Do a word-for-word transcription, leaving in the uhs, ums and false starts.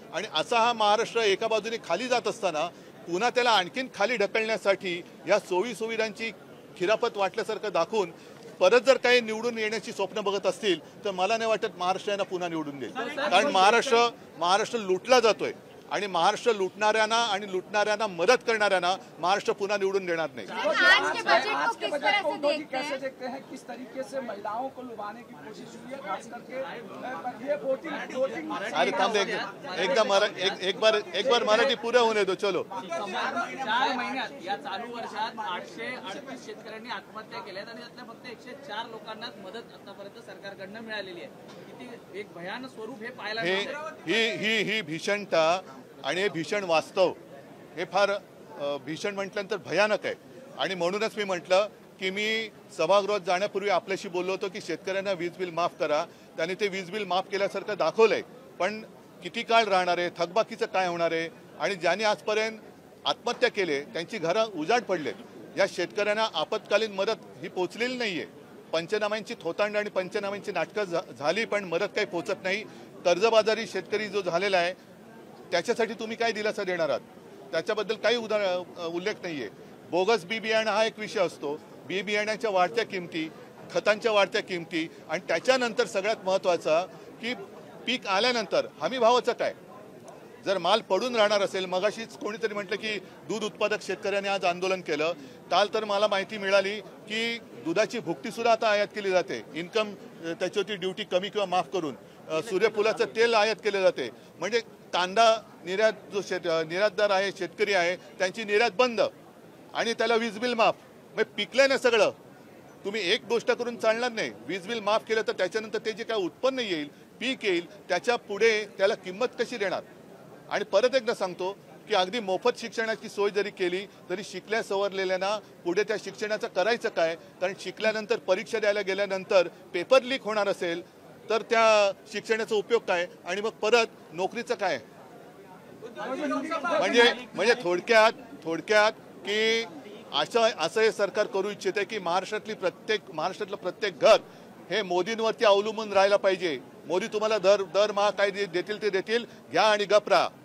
आणि असा हा महाराष्ट्र एका बाजूने खाली जात असताना पुन्हा त्याला आणखीन खाली ढकलण्यासाठी या सोयी सुविधांची खिरापत वाटल्यासारखं दाखवून परत जर काही निवडून येण्याची स्वप्न बघत असतील तर मला नाही वाटत महाराष्ट्र यांना पुन्हा निवडून देईल. कारण महाराष्ट्र महाराष्ट्र लुटला जातोय आणि महाराष्ट्र लुटणाऱ्यांना आणि लुटणाऱ्यांना मदत करणाऱ्यांना महाराष्ट्र पुन्हा निवडून देणार नाही. किस तरीके से महिलाओं को लुभाने की कोशिश हुई है, खास करके ये वोटिंग वोटिंग अरे थांब एकदा मरा एक एक बार एक बार मराठी पुरे होणे दो. चलो. चार महिन्यात या चालू वर्षात आठशे अडतीस शेतकऱ्यांनी आत्महत्या केल्यात आणि त्यातल्या फक्त एकशे चार लोकांनाच मदत आतापर्यंत सरकारकडनं मिळालेली आहे. किती एक भयानक स्वरूप हे पाहायला मिळते. ही ही ही भीषणता आणि हे भीषण वास्तव हे फार भीषण म्हटल्यानंतर भयानक आहे. आणि म्हणूनच मी म्हटलं की मी सभागृहात जाण्यापूर्वी आपल्याशी बोललो होतो की शेतकऱ्यांना वीज बिल माफ करा. त्यांनी ते वीज बिल माफ केल्यासारखं दाखवलंय, पण किती काळ राहणार आहे, थकबाकीचं काय होणार आहे, आणि ज्यांनी आजपर्यंत आत्महत्या केले त्यांची घरं उजाड पडलेत. या शेतकऱ्यांना आपत्कालीन मदत ही पोचलेली नाहीये. पंचनाम्यांची थोतांड आणि पंचनाम्यांची नाटकं झाली पण मदत काही पोचत नाही. कर्जबाजारी शेतकरी जो झालेला आहे त्याच्यासाठी तुम्ही काय दिलासा देणार आहात त्याच्याबद्दल काही उदाहरण उल्लेख नाहीये. बोगस बी बियाणं हा एक विषय असतो. बी बियाण्याच्या वाढत्या किमती, खतांच्या वाढत्या किमती, आणि त्याच्यानंतर सगळ्यात महत्त्वाचा की पीक आल्यानंतर हमी भावाचं काय. जर माल पडून राहणार असेल, मगाशीच कोणीतरी म्हटलं की दूध उत्पादक शेतकऱ्यांनी आज आंदोलन केलं. काल तर मला माहिती मिळाली की दुधाची भुकटी सुद्धा आता आयात केली जाते. इन्कम त्याच्यावरती ड्युटी कमी किंवा माफ करून सूर्यफुलाचं तेल आयात केले जाते. म्हणजे कांदा निर्यात जो शेत निर्यातदार आहे, शेतकरी आहे, त्यांची निर्यात बंद आणि त्याला वीज बिल माफ. मग पिकलंय ना सगळं. तुम्ही एक गोष्ट करून चालणार नाही. वीज बिल माफ केलं तर त्याच्यानंतर ते जे काय उत्पन्न येईल, पीक येईल, त्याच्या पुढे त्याला किंमत कशी देणार. आणि परत एकदा सांगतो की अगदी मोफत शिक्षणाची सोय जरी केली तरी शिकल्या सवरलेल्यांना पुढे त्या शिक्षणाचं करायचं काय. कारण शिकल्यानंतर परीक्षा द्यायला गेल्यानंतर पेपर लीक होणार असेल तर त्या शिक्षणाचा उपयोग काय, आणि मग परत नोकरीचं काय. म्हणजे म्हणजे थोडक्यात थोडक्यात की असं असं हे सरकार करू इच्छिते की महाराष्ट्रातली प्रत्येक महाराष्ट्रातलं प्रत्येक घर हे मोदींवरती अवलंबून राहायला पाहिजे. मोदी तुम्हाला दर दरमहा काय देतील ते देतील, घ्या आणि गप राहा.